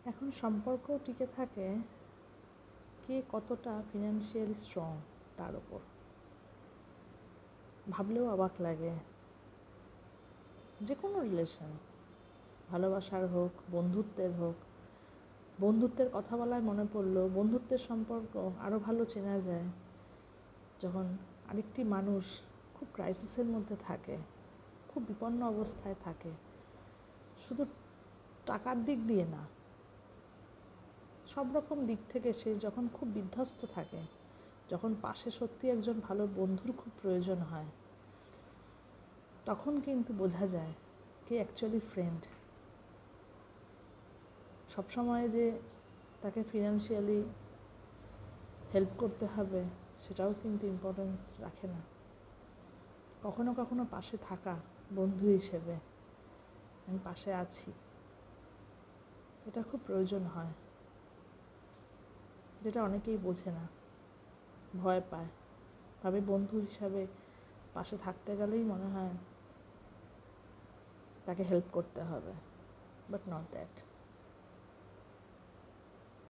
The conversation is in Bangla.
এখন সম্পর্ক টিকে থাকে কে কতটা ফিনান্সিয়ালি স্ট্রং তার উপর। ভাবলেও অবাক লাগে, যে কোনো রিলেশন, ভালোবাসার হোক, বন্ধুত্বের হোক, বন্ধুত্বের কথা বলায় মনে পড়লো, বন্ধুত্বের সম্পর্ক আরও ভালো চেনা যায় যখন আরেকটি মানুষ খুব ক্রাইসিসের মধ্যে থাকে, খুব বিপন্ন অবস্থায় থাকে, শুধু টাকার দিক দিয়ে না, সব রকম দিক থেকে সে যখন খুব বিধ্বস্ত থাকে, যখন পাশে সত্যি একজন ভালো বন্ধুর খুব প্রয়োজন হয়, তখন কিন্তু বোঝা যায় কে অ্যাকচুয়ালি ফ্রেন্ড। সবসময় যে তাকে ফিনান্সিয়ালি হেল্প করতে হবে সেটাও কিন্তু ইম্পর্টেন্স রাখে না। কখনো কখনো পাশে থাকা, বন্ধু হিসেবে আমি পাশে আছি, এটা খুব প্রয়োজন হয়, যেটা অনেকেই বোঝে না, ভয় পায়, ভাবে বন্ধু হিসাবে পাশে থাকতে গেলেই মনে হয় তাকে হেল্প করতে হবে, বাট নট দ্যাট।